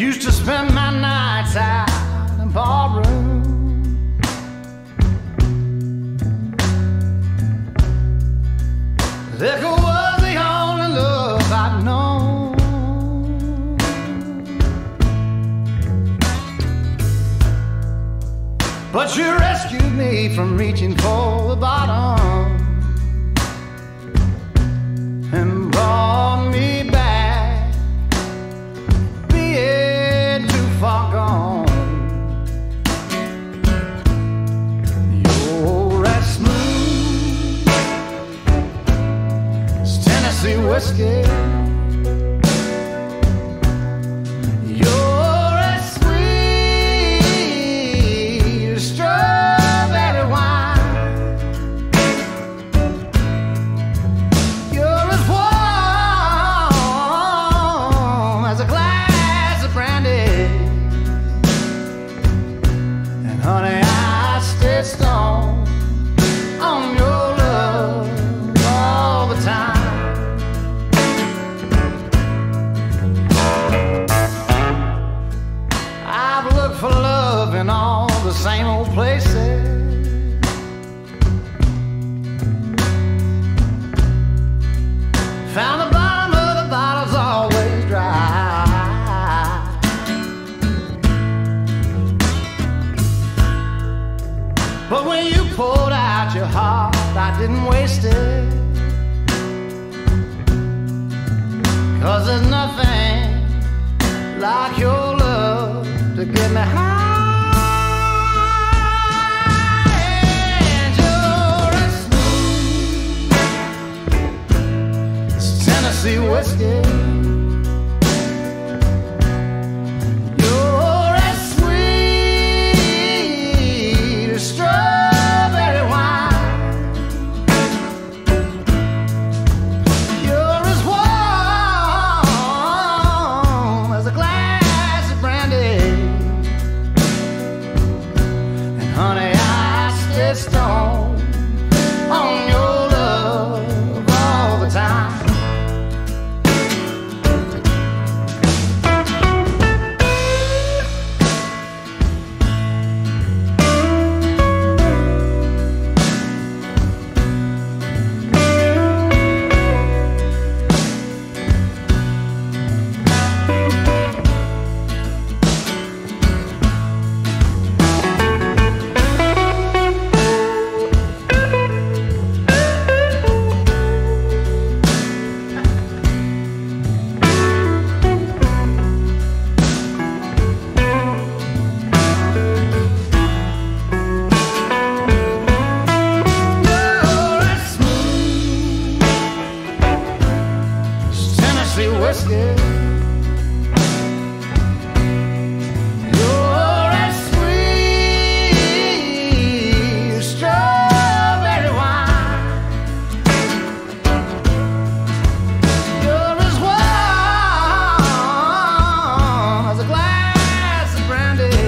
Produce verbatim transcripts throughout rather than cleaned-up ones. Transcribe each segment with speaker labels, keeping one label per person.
Speaker 1: Used to spend my nights out in barroom. Liquor was the only love I'd known. But you rescued me from reaching for the bottom and brought me back, being too far gone. You're as smooth as Tennessee whiskey. You're as sweet as strawberry wine. You're as warm as a glass of brandy. And honey, I stay stoned on your love all the time. I've looked for love in all the same old places. Found the bottom of the bottle's always dry. But when you poured out your heart, I didn't waste it. 'Cause there's nothing like your love to get me high. And you're as smooth as Tennessee whiskey. You're as sweet as strawberry wine. You're as warm as a glass of brandy. And honey, I stay stoned on your love all the time. Whiskey. You're as sweet as strawberry wine. You're as warm as a glass of brandy.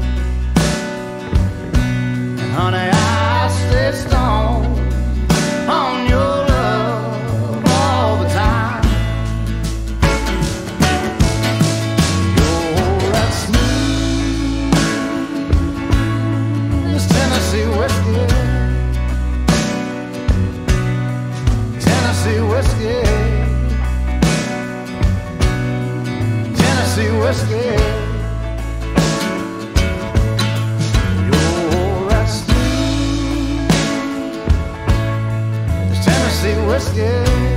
Speaker 1: And honey, I stay stoned on your love all the time. Tennessee whiskey, Tennessee whiskey, Tennessee whiskey. You're as sweet as Tennessee whiskey.